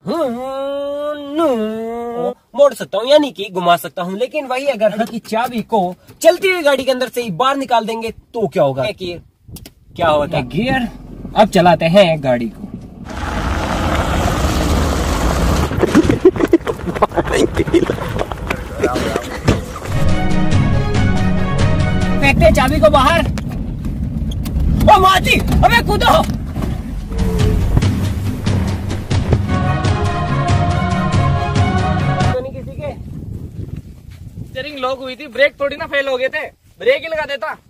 मोड़ सकता हूँ यानी कि घुमा सकता हूँ, लेकिन वही अगर की चाबी को चलती हुई गाड़ी के अंदर से ही बाहर निकाल देंगे तो क्या होगा? क्या होता है? गियर। अब चलाते हैं गाड़ी को। फेंकते चाबी को बाहर। ओ माती, अबे कूदो। स्टीयरिंग लॉक हुई थी, ब्रेक थोड़ी ना फेल हो गए थे, ब्रेक ही लगा देता।